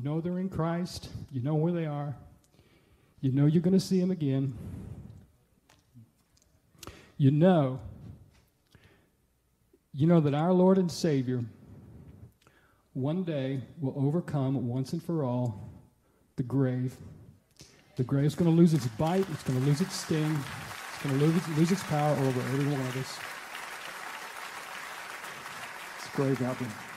know they're in Christ. You know where they are. You know you're going to see them again. You know that our Lord and Savior one day will overcome once and for all the grave. The grave's going to lose its bite. It's going to lose its sting. It's going to lose its power over every one of us. It's grave out there.